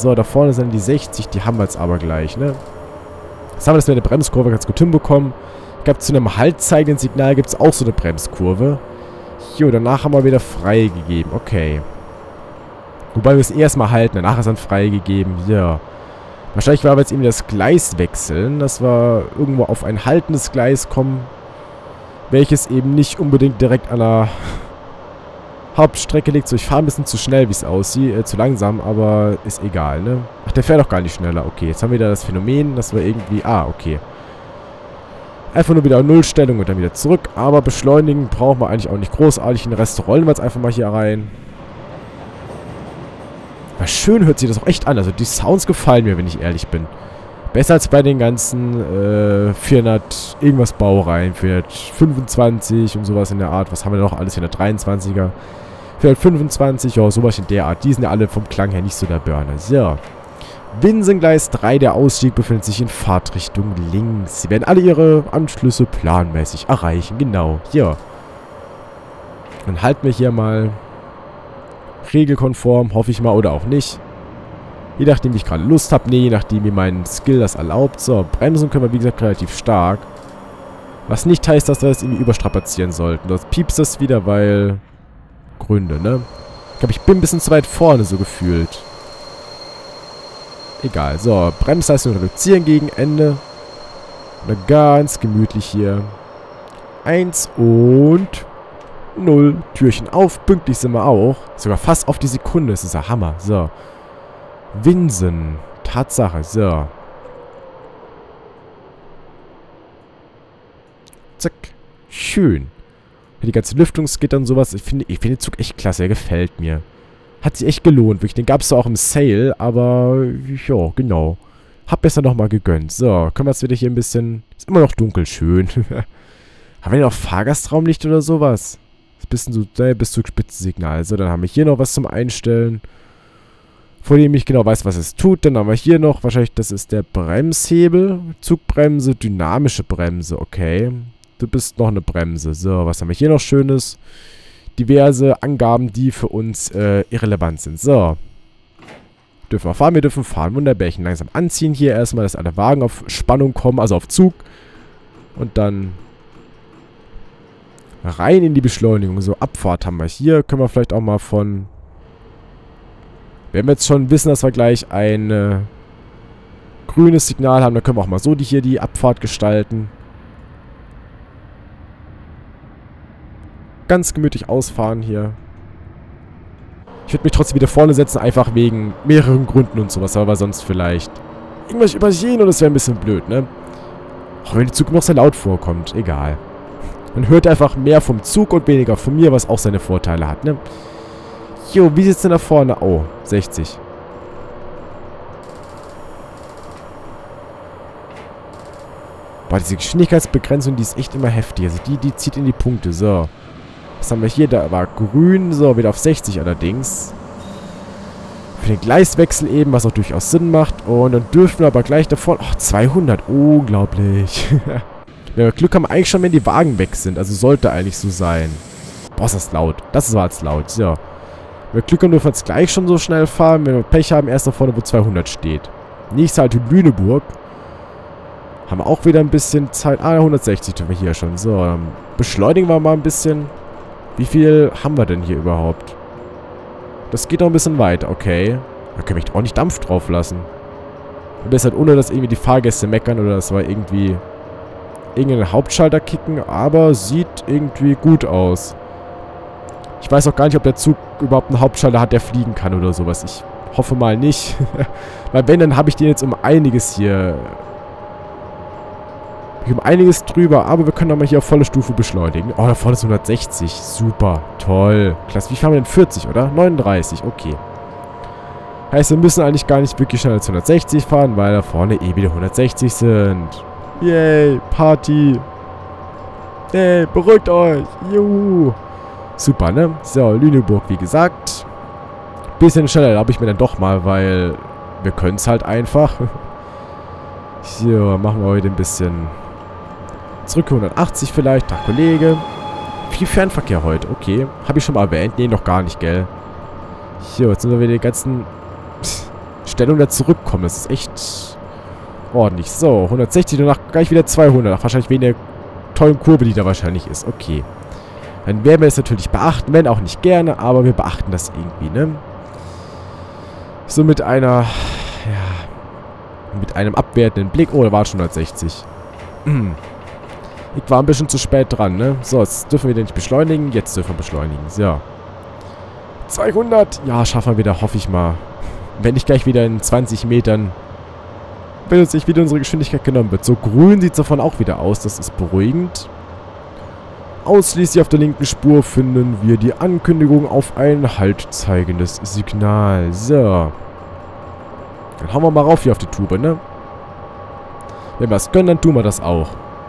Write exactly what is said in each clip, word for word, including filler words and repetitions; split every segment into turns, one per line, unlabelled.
So, da vorne sind die sechzig, die haben wir jetzt aber gleich, ne? Jetzt haben wir das mit der Bremskurve ganz gut hinbekommen. Ich glaube, zu einem haltzeigenden Signal gibt es auch so eine Bremskurve. Jo, danach haben wir wieder freigegeben. Okay. Wobei wir es erstmal halten, danach ist dann freigegeben. Ja. Wahrscheinlich werden wir jetzt irgendwie das Gleis wechseln, dass wir irgendwo auf ein haltendes Gleis kommen, welches eben nicht unbedingt direkt an der Hauptstrecke liegt. So, ich fahre ein bisschen zu schnell, wie es aussieht. Äh, zu langsam, aber ist egal, ne? Ach, der fährt doch gar nicht schneller. Okay, jetzt haben wir wieder das Phänomen, dass wir irgendwie... Ah, okay. Einfach nur wieder auf Nullstellung und dann wieder zurück. Aber beschleunigen brauchen wir eigentlich auch nicht großartig. Den Rest rollen wir jetzt einfach mal hier rein. Aber schön hört sich das auch echt an. Also die Sounds gefallen mir, wenn ich ehrlich bin. Besser als bei den ganzen äh, vierhundert irgendwas Baureihen. vierhundertfünfundzwanzig und sowas in der Art. Was haben wir noch alles? vierhundertdreiundzwanziger. vierhundertfünfundzwanzig, ja, sowas in der Art. Die sind ja alle vom Klang her nicht so der Burner. So. Winsengleis drei, der Ausstieg befindet sich in Fahrtrichtung links. Sie werden alle ihre Anschlüsse planmäßig erreichen. Genau, hier. Dann halten wir hier mal regelkonform, hoffe ich mal, oder auch nicht. Je nachdem, wie ich gerade Lust habe. Ne, je nachdem, wie mein Skill das erlaubt. So, bremsen können wir, wie gesagt, relativ stark. Was nicht heißt, dass wir das irgendwie überstrapazieren sollten. Dort piepst das wieder, weil... Gründe, ne? Ich glaube, ich bin ein bisschen zu weit vorne, so gefühlt. Egal. So, Bremsleistung reduzieren gegen Ende. Oder ganz gemütlich hier. Eins und... Null. Türchen auf. Pünktlich sind wir auch. Sogar fast auf die Sekunde. Das ist ja Hammer. So. Winsen. Tatsache. So. Zack. Schön. Die ganze Lüftungsgitter und sowas. Ich finde ich find den Zug echt klasse. Er gefällt mir. Hat sich echt gelohnt. Wirklich. Den gab es auch im Sale. Aber, ja, genau. Hab besser nochmal gegönnt. So. Können wir jetzt wieder hier ein bisschen... Ist immer noch dunkel. Schön. Haben wir denn noch Fahrgastraumlicht oder sowas? Ist ein bisschen so... Äh, bis zu Spitzensignal. So, dann haben wir hier noch was zum Einstellen. Vor dem ich genau weiß, was es tut. Dann haben wir hier noch... Wahrscheinlich, das ist der Bremshebel. Zugbremse. Dynamische Bremse. Okay. Du bist noch eine Bremse. So, was haben wir hier noch Schönes? Diverse Angaben, die für uns äh, irrelevant sind. So. Dürfen wir fahren? Wir dürfen fahren. Wunderbärchen. Langsam anziehen hier erstmal, dass alle Wagen auf Spannung kommen, also auf Zug. Und dann rein in die Beschleunigung. So, Abfahrt haben wir hier. Können wir vielleicht auch mal von... Wenn wir jetzt schon wissen, dass wir gleich ein äh, grünes Signal haben, dann können wir auch mal so die hier die Abfahrt gestalten. Ganz gemütlich ausfahren hier. Ich würde mich trotzdem wieder vorne setzen, einfach wegen mehreren Gründen und sowas, aber sonst vielleicht irgendwas übersehen und das wäre ein bisschen blöd, ne? Auch wenn die Zug noch sehr laut vorkommt, egal. Man hört einfach mehr vom Zug und weniger von mir, was auch seine Vorteile hat, ne? Jo, wie sieht's denn da vorne? Oh, sechzig. Boah, diese Geschwindigkeitsbegrenzung, die ist echt immer heftig. Also die, die zieht in die Punkte, so. Was haben wir hier? Da war grün. So, wieder auf sechzig allerdings. Für den Gleiswechsel eben, was auch durchaus Sinn macht. Und dann dürfen wir aber gleich davor... Ach, zweihundert. Unglaublich. Wenn wir Glück haben, eigentlich schon, wenn die Wagen weg sind. Also sollte eigentlich so sein. Boah, ist das laut. Das war jetzt laut. So. Wenn wir Glück haben, dürfen wir jetzt gleich schon so schnell fahren. Wenn wir Pech haben, erst da vorne, wo zweihundert steht. Nächste Halt Lüneburg. Haben wir auch wieder ein bisschen Zeit. Ah, hundertsechzig dürfen wir hier schon. So, dann beschleunigen wir mal ein bisschen. Wie viel haben wir denn hier überhaupt? Das geht noch ein bisschen weiter, okay. Da können wir echt auch nicht Dampf drauf lassen. Am besten halt ohne, dass irgendwie die Fahrgäste meckern oder dass wir irgendwie irgendeinen Hauptschalter kicken, aber sieht irgendwie gut aus. Ich weiß auch gar nicht, ob der Zug überhaupt einen Hauptschalter hat, der fliegen kann oder sowas. Ich hoffe mal nicht. Weil wenn, dann habe ich den jetzt um einiges hier... Wir haben einiges drüber, aber wir können doch mal hier auf volle Stufe beschleunigen. Oh, da vorne ist hundertsechzig. Super. Toll. Klasse. Wie fahren wir denn? vierzig, oder? neununddreißig. Okay. Heißt, wir müssen eigentlich gar nicht wirklich schneller als hundertsechzig fahren, weil da vorne eh wieder hundertsechzig sind. Yay. Party. Yay. Beruhigt euch. Juhu. Super, ne? So, Lüneburg, wie gesagt. Bisschen schneller erlaube ich mir dann doch mal, weil wir können es halt einfach. So, machen wir heute ein bisschen... Zurück hundertachtzig vielleicht, Tag Kollege. Viel Fernverkehr heute, okay. Habe ich schon mal erwähnt? Nee, noch gar nicht, gell. So, jetzt sind wir wieder die ganzen... Stellung da zurückkommen. Das ist echt ordentlich. So, hundertsechzig, danach gleich wieder zweihundert. Ach, wahrscheinlich wegen der tollen Kurve, die da wahrscheinlich ist. Okay. Dann werden wir es natürlich beachten, wenn auch nicht gerne, aber wir beachten das irgendwie, ne? So mit einer, ja, mit einem abwertenden Blick. Oh, da war schon hundertsechzig. Ich war ein bisschen zu spät dran, ne? So, jetzt dürfen wir den nicht beschleunigen. Jetzt dürfen wir beschleunigen. So. zweihundert. Ja, schaffen wir wieder, hoffe ich mal. Wenn nicht gleich wieder in zwanzig Metern, wenn uns nicht wieder unsere Geschwindigkeit genommen wird. So grün sieht es davon auch wieder aus. Das ist beruhigend. Ausschließlich auf der linken Spur finden wir die Ankündigung auf ein Halt zeigendes Signal. So. Dann hauen wir mal rauf hier auf die Tube, ne? Wenn wir es können, dann tun wir das auch.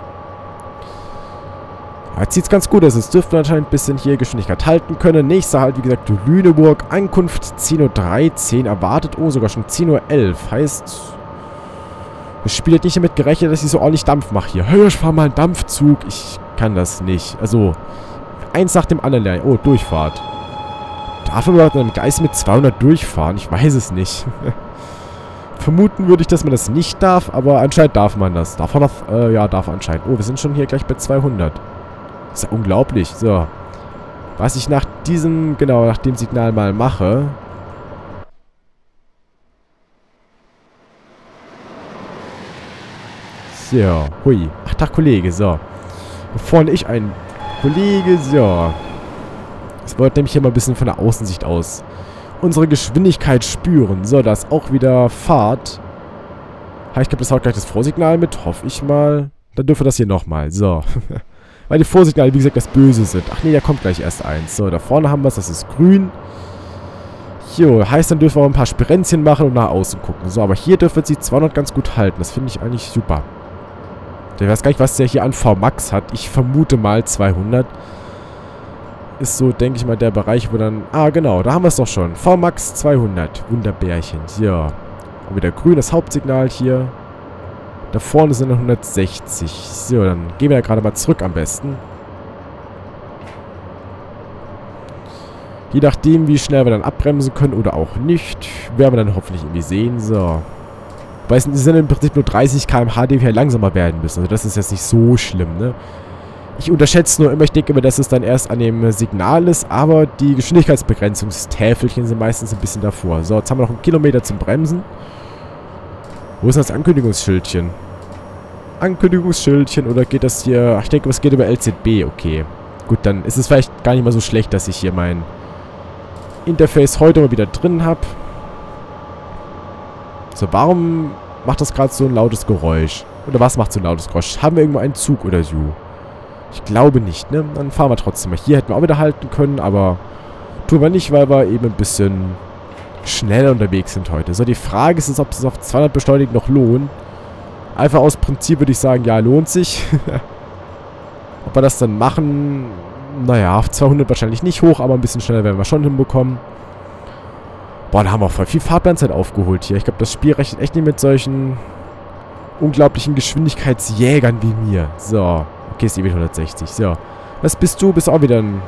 Jetzt sieht es ganz gut aus. Jetzt dürften wir anscheinend ein bisschen hier Geschwindigkeit halten können. Nächster Halt, wie gesagt, Lüneburg. Ankunft zehn Uhr dreizehn erwartet. Oh, sogar schon zehn Uhr elf. Heißt, das Spiel hat nicht damit gerechnet, dass ich so ordentlich Dampf mache hier. Hey, ich fahre mal einen Dampfzug. Ich kann das nicht. Also, eins nach dem anderen lernen. Oh, Durchfahrt. Darf man überhaupt mit einem Geist mit zweihundert durchfahren? Ich weiß es nicht. Vermuten würde ich, dass man das nicht darf, aber anscheinend darf man das. Darf man das? Äh, ja, darf anscheinend. Oh, wir sind schon hier gleich bei zweihundert. Das ist ja unglaublich. So. Was ich nach diesem, genau, nach dem Signal mal mache. So. Hui. Ach, Tag, Kollege. So. Hier vorne ich ein Kollege. So. Das wollte nämlich hier mal ein bisschen von der Außensicht aus unsere Geschwindigkeit spüren. So, da ist auch wieder Fahrt. Ha, ich glaube, das haut gleich das Vorsignal mit. Hoffe ich mal. Dann dürfen wir das hier nochmal. So. Weil die Vorsignale, wie gesagt, das Böse sind. Ach nee, da kommt gleich erst eins. So, da vorne haben wir es. Das ist grün. Jo, heißt, dann dürfen wir auch ein paar Spirenzchen machen und nach außen gucken. So, aber hier dürfen sie zweihundert ganz gut halten. Das finde ich eigentlich super. Ich weiß gar nicht, was der hier an V Max hat. Ich vermute mal zweihundert. Ist so, denke ich mal, der Bereich, wo dann... Ah, genau, da haben wir es doch schon. V Max zweihundert. Wunderbärchen. Ja. Und wieder grün, das Hauptsignal hier. Da vorne sind noch hundertsechzig. So, dann gehen wir da gerade mal zurück am besten. Je nachdem, wie schnell wir dann abbremsen können oder auch nicht, werden wir dann hoffentlich irgendwie sehen. So. Weil es sind im Prinzip nur dreißig Kilometer pro Stunde, die wir langsamer werden müssen. Also das ist jetzt nicht so schlimm, ne? Ich unterschätze nur immer, ich denke immer, dass es dann erst an dem Signal ist, aber die Geschwindigkeitsbegrenzungstäfelchen sind meistens ein bisschen davor. So, jetzt haben wir noch einen Kilometer zum Bremsen. Wo ist das Ankündigungsschildchen? Ankündigungsschildchen, oder geht das hier... Ach, ich denke, es geht über L Z B, okay. Gut, dann ist es vielleicht gar nicht mal so schlecht, dass ich hier mein Interface heute mal wieder drin habe. So, warum macht das gerade so ein lautes Geräusch? Oder was macht so ein lautes Geräusch? Haben wir irgendwo einen Zug oder so? Ich glaube nicht, ne? Dann fahren wir trotzdem mal. Hier hätten wir auch wieder halten können, aber tun wir nicht, weil wir eben ein bisschen schneller unterwegs sind heute. So, die Frage ist jetzt, ob es auf zweihundert beschleunigen noch lohnt. Einfach aus Prinzip würde ich sagen, ja, lohnt sich. Ob wir das dann machen, naja, auf zweihundert wahrscheinlich nicht hoch, aber ein bisschen schneller werden wir schon hinbekommen. Boah, da haben wir auch voll viel Fahrplanzeit aufgeholt hier. Ich glaube, das Spiel rechnet echt nicht mit solchen unglaublichen Geschwindigkeitsjägern wie mir. So. Okay, ist eh wieder hundertsechzig. So. Was bist du? Bist auch wieder ein...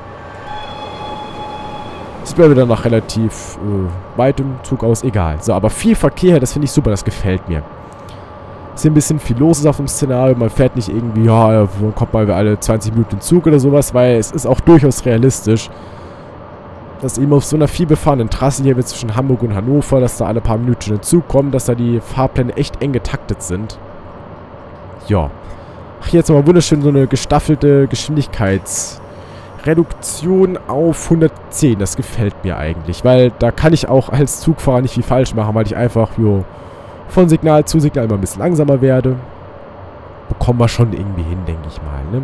Sieht mir wieder nach relativ äh, weitem Zug aus. Egal. So, aber viel Verkehr, das finde ich super. Das gefällt mir. Ist hier ein bisschen viel los ist auf dem Szenario. Man fährt nicht irgendwie, ja, man kommt mal alle zwanzig Minuten in Zug oder sowas, weil es ist auch durchaus realistisch, dass eben auf so einer vielbefahrenen Trasse hier zwischen Hamburg und Hannover, dass da alle paar Minuten in Zug kommen, dass da die Fahrpläne echt eng getaktet sind. Ja. Ach, hier jetzt mal wunderschön so eine gestaffelte Geschwindigkeitsreduktion auf hundertzehn. Das gefällt mir eigentlich, weil da kann ich auch als Zugfahrer nicht viel falsch machen, weil ich einfach, jo, von Signal zu Signal immer ein bisschen langsamer werde. Bekommen wir schon irgendwie hin, denke ich mal, ne?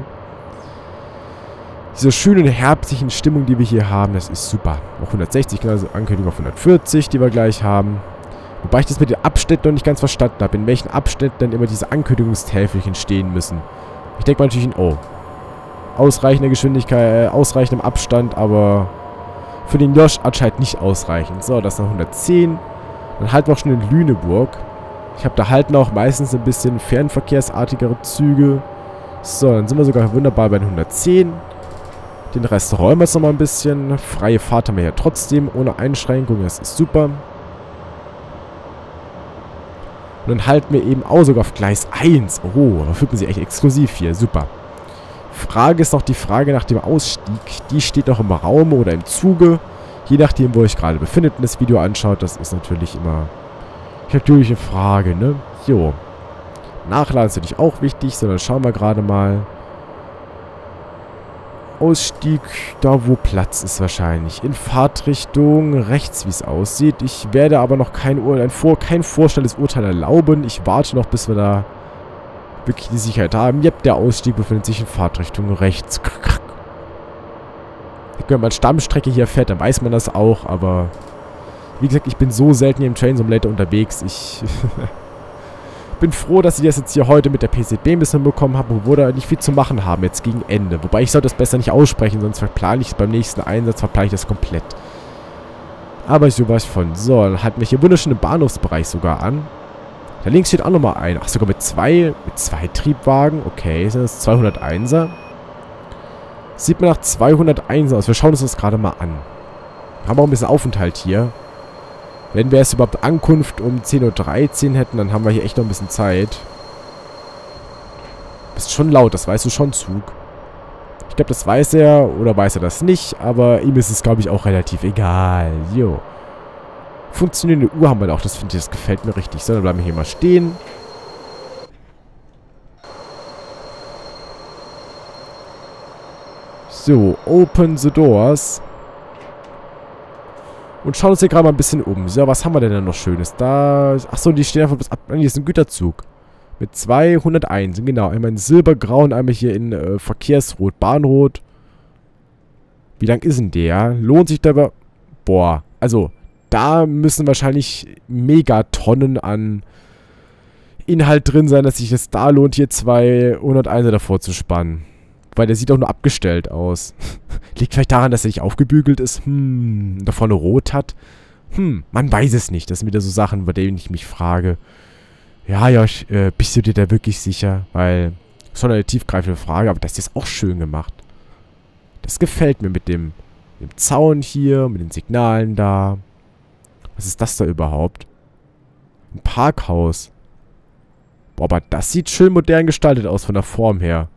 Diese schöne herbstlichen Stimmung, die wir hier haben, das ist super. Auch hundertsechzig, also Ankündigung auf hundertvierzig, die wir gleich haben. Wobei ich das mit den Abständen noch nicht ganz verstanden habe, in welchen Abständen dann immer diese Ankündigungstäfelchen stehen müssen. Ich denke mal natürlich in, oh, ausreichende Geschwindigkeit, äh, ausreichendem Abstand, aber für den Josh anscheinend nicht ausreichend. So, das ist noch hundertzehn. Dann halten wir auch schon in Lüneburg. Ich habe da halten auch meistens ein bisschen fernverkehrsartigere Züge. So, dann sind wir sogar wunderbar bei den hundertzehn. Den Rest räumen wir jetzt nochmal ein bisschen. Freie Fahrt haben wir ja trotzdem, ohne Einschränkung. Das ist super. Und dann halten wir eben auch sogar auf Gleis eins. Oh, da fühlt man sich echt exklusiv hier. Super. Frage ist noch die Frage nach dem Ausstieg. Die steht noch im Raum oder im Zuge. Je nachdem, wo ich gerade befindet und das Video anschaut. Das ist natürlich immer natürlich eine Frage, ne? Jo. Nachladen ist natürlich auch wichtig, sondern schauen wir gerade mal. Ausstieg, da wo Platz ist wahrscheinlich. In Fahrtrichtung rechts, wie es aussieht. Ich werde aber noch kein, Ur ein Vor kein vorstellendes Urteil erlauben. Ich warte noch, bis wir da wirklich die Sicherheit haben. Yep, der Ausstieg befindet sich in Fahrtrichtung rechts. Wenn man Stammstrecke hier fährt, dann weiß man das auch, aber wie gesagt, ich bin so selten hier im Train Simulator unterwegs. Ich bin froh, dass ich das jetzt hier heute mit der P Z B ein bisschen bekommen habe, wo wir da nicht viel zu machen haben, jetzt gegen Ende. Wobei ich sollte das besser nicht aussprechen, sonst verplane ich es beim nächsten Einsatz, verplane ich das komplett. Aber so was von. So, dann halten wir hier wunderschön im Bahnhofsbereich sogar an. Da links steht auch nochmal ein. Ach, sogar mit zwei, mit zwei Triebwagen. Okay, sind das zweihunderteinser? Sieht mir nach zweihunderteinser aus. Wir schauen uns das gerade mal an. Wir haben auch ein bisschen Aufenthalt hier. Wenn wir es überhaupt Ankunft um zehn Uhr dreizehn hätten, dann haben wir hier echt noch ein bisschen Zeit. Bist schon laut, das weißt du schon, Zug. Ich glaube, das weiß er oder weiß er das nicht, aber ihm ist es, glaube ich, auch relativ egal. Jo. Funktionierende Uhr haben wir auch, das finde ich, das gefällt mir richtig. So, dann bleiben wir hier mal stehen. So, open the doors. Und schauen uns hier gerade mal ein bisschen um. So, was haben wir denn da noch Schönes? Da. Achso, die stehen einfach bis ab. Hier ist ein Güterzug. Mit zweihunderteins. Genau. Einmal in Silbergrau und einmal hier in äh, Verkehrsrot. Bahnrot. Wie lang ist denn der? Lohnt sich dabei. Boah. Also, da müssen wahrscheinlich Megatonnen an Inhalt drin sein, dass sich das da lohnt, hier zweihunderteins davor zu spannen. Weil der sieht auch nur abgestellt aus. Liegt vielleicht daran, dass er nicht aufgebügelt ist. Hm, da vorne rot hat. Hm, man weiß es nicht. Das sind wieder so Sachen, bei denen ich mich frage. Ja, ja, äh, bist du dir da wirklich sicher? Weil, schon eine tiefgreifende Frage, aber das ist auch schön gemacht. Das gefällt mir mit dem, mit dem Zaun hier, mit den Signalen da. Was ist das da überhaupt? Ein Parkhaus. Boah, aber das sieht schön modern gestaltet aus von der Form her.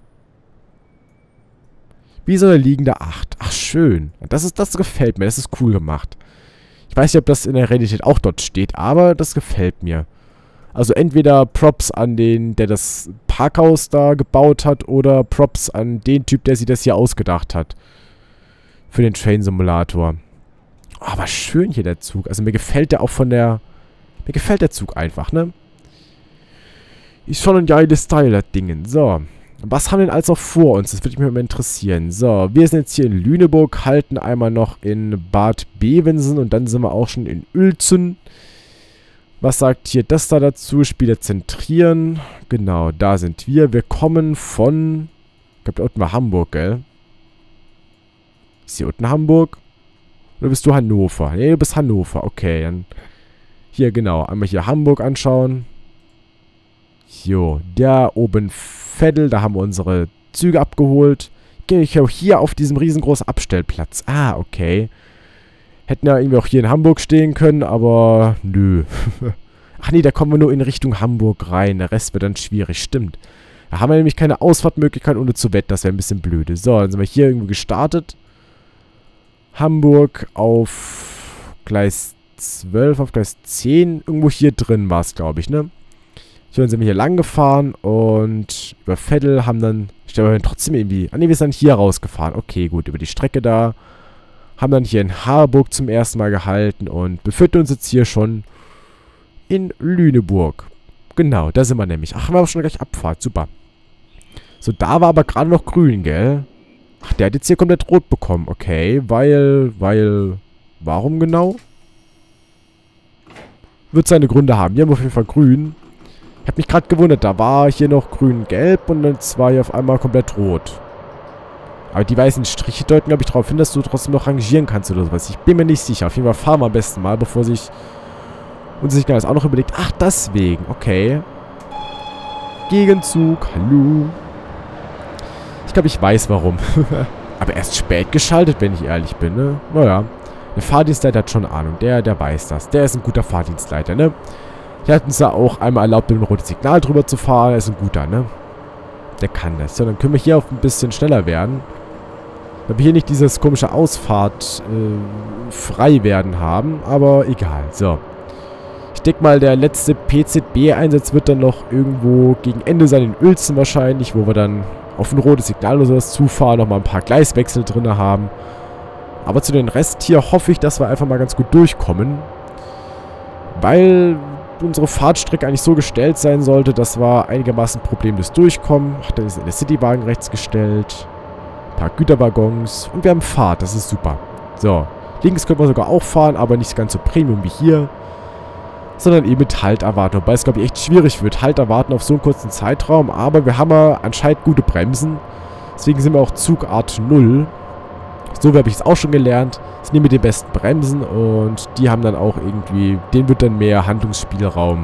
Wie so eine liegende acht. Ach, schön. Das ist, das gefällt mir. Das ist cool gemacht. Ich weiß nicht, ob das in der Realität auch dort steht, aber das gefällt mir. Also entweder Props an den, der das Parkhaus da gebaut hat, oder Props an den Typ, der sich das hier ausgedacht hat. Für den Train Simulator. Oh, aber schön hier der Zug. Also mir gefällt der auch von der... Mir gefällt der Zug einfach, ne? Ist schon ein geiles Style, das Ding. So. Was haben wir denn alles noch vor uns? Das würde mich mal interessieren. So, wir sind jetzt hier in Lüneburg, halten einmal noch in Bad Bevensen und dann sind wir auch schon in Uelzen. Was sagt hier das da dazu? Spieler zentrieren. Genau, da sind wir. Wir kommen von... Ich glaube, da unten war Hamburg, gell? Ist hier unten Hamburg? Oder bist du Hannover? Nee, du bist Hannover. Okay, dann... Hier, genau. Einmal hier Hamburg anschauen. Jo, da oben Veddel, da haben wir unsere Züge abgeholt. Gehe ich auch hier auf diesem riesengroßen Abstellplatz. Ah, okay. Hätten ja irgendwie auch hier in Hamburg stehen können, aber nö. Ach nee, da kommen wir nur in Richtung Hamburg rein. Der Rest wird dann schwierig, stimmt. Da haben wir nämlich keine Ausfahrtmöglichkeit ohne zu wetten. Das wäre ein bisschen blöde. So, dann sind wir hier irgendwo gestartet. Hamburg auf Gleis zwölf, auf Gleis zehn. Irgendwo hier drin war es, glaube ich, ne? So, dann sind wir hier lang gefahren und über Veddel haben dann, ich glaube, wir sind trotzdem irgendwie, ah ne, wir sind hier rausgefahren. Okay, gut, über die Strecke da. Haben dann hier in Harburg zum ersten Mal gehalten und befinden uns jetzt hier schon in Lüneburg. Genau, da sind wir nämlich. Ach, wir haben schon gleich Abfahrt, super. So, da war aber gerade noch grün, gell? Ach, der hat jetzt hier komplett rot bekommen, okay, weil, weil, warum genau? Wird seine Gründe haben. Hier haben wir auf jeden Fall grün. Ich habe mich gerade gewundert, da war hier noch grün-gelb und dann war hier auf einmal komplett rot. Aber die weißen Striche deuten, glaube ich, darauf hin, dass du trotzdem noch rangieren kannst oder sowas. Ich bin mir nicht sicher. Auf jeden Fall fahren wir am besten mal, bevor sich unser Signal das auch noch überlegt. Ach, deswegen. Okay. Gegenzug. Hallo. Ich glaube, ich weiß warum. Aber erst spät geschaltet, wenn ich ehrlich bin, ne? Naja. Der Fahrdienstleiter hat schon Ahnung. Der, der weiß das. Der ist ein guter Fahrdienstleiter, ne? Der hat uns ja auch einmal erlaubt, mit dem roten Signal drüber zu fahren. Er ist ein guter, ne? Der kann das. So, dann können wir hier auch ein bisschen schneller werden. Weil wir hier nicht dieses komische Ausfahrt äh, frei werden haben. Aber egal. So. Ich denke mal, der letzte P Z B-Einsatz wird dann noch irgendwo gegen Ende sein, in Uelzen wahrscheinlich, wo wir dann auf ein rotes Signal oder sowas zufahren, nochmal ein paar Gleiswechsel drin haben. Aber zu den Rest hier hoffe ich, dass wir einfach mal ganz gut durchkommen. Weil unsere Fahrtstrecke eigentlich so gestellt sein sollte, dass wir einigermaßen problemlos durchkommen. Ach, dann ist der Citywagen rechts gestellt. Ein paar Güterwaggons. Und wir haben Fahrt, das ist super. So, links können wir sogar auch fahren, aber nicht ganz so Premium wie hier. Sondern eben mit Halt erwarten. Wobei es, glaube ich, echt schwierig wird, Halt erwarten auf so einen kurzen Zeitraum. Aber wir haben ja anscheinend gute Bremsen. Deswegen sind wir auch Zugart null. So habe ich es auch schon gelernt. Das sind die mit den besten Bremsen. Und die haben dann auch irgendwie, denen wird dann mehr Handlungsspielraum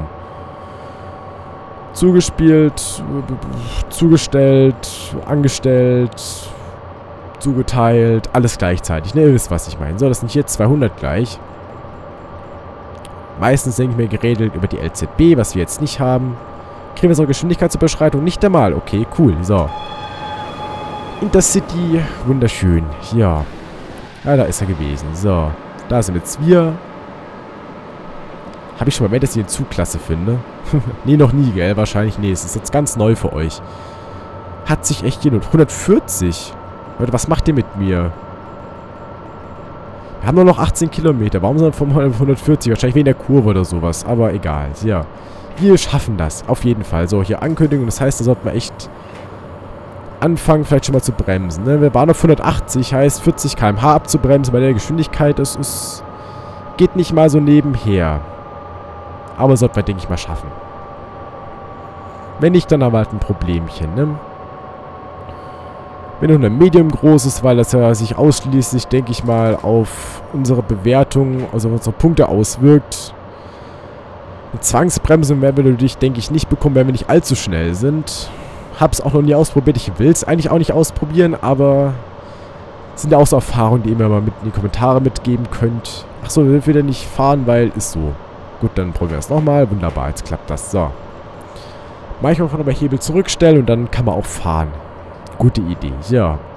zugespielt, zugestellt, angestellt, zugeteilt. Alles gleichzeitig. Ne, ihr wisst, was ich meine. So, das sind hier zweihundert gleich. Meistens denke ich mir geredet über die L Z B, was wir jetzt nicht haben. Kriegen wir so eine Geschwindigkeitsüberschreitung? Nicht einmal. Okay, cool. So. Intercity. Wunderschön. Ja. Ja, da ist er gewesen. So. Da sind jetzt wir. Habe ich schon mal erwähnt, dass ich eine Zugklasse finde? Nee, noch nie, gell? Wahrscheinlich nee. Es ist jetzt ganz neu für euch. Hat sich echt gelohnt. hundertvierzig. Leute, was macht ihr mit mir? Wir haben nur noch achtzehn Kilometer. Warum sind wir vom hundertvierzig? Wahrscheinlich wegen der Kurve oder sowas. Aber egal. Ja. Wir schaffen das. Auf jeden Fall. So, hier Ankündigung. Das heißt, da sollten wir echt anfangen, vielleicht schon mal zu bremsen. Ne? Wir waren auf hundertachtzig. Heißt, vierzig Kilometer pro Stunde abzubremsen bei der Geschwindigkeit. Das ist... geht nicht mal so nebenher. Aber sollten wir, denke ich, mal schaffen. Wenn nicht, dann haben wir halt ein Problemchen, ne? Wenn nur ein Medium groß ist, weil das ja sich ausschließlich, denke ich mal, auf unsere Bewertung, also auf unsere Punkte auswirkt. Eine Zwangsbremsung werden wir natürlich, denke ich, nicht bekommen, wenn wir nicht allzu schnell sind. Hab's auch noch nie ausprobiert. Ich will es eigentlich auch nicht ausprobieren, aber es sind ja auch so Erfahrungen, die ihr mir mal mit in die Kommentare mitgeben könnt. Achso, wir dürfen wieder nicht fahren, weil ist so. Gut, dann probieren wir es nochmal. Wunderbar, jetzt klappt das. So. Manchmal kann man aber Hebel zurückstellen und dann kann man auch fahren. Gute Idee, ja.